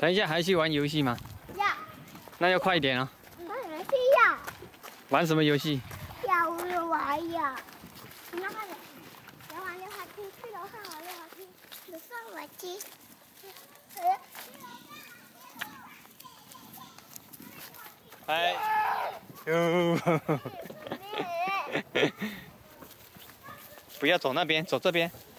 等一下还去玩游戏吗？ 要。 那要快一点哦。 玩游戏要。 玩什么游戏？ 要玩呀。你慢慢点。玩溜滑梯，去楼上玩溜滑梯。楼上滑梯。 哎。哟。不要走那边，走这边。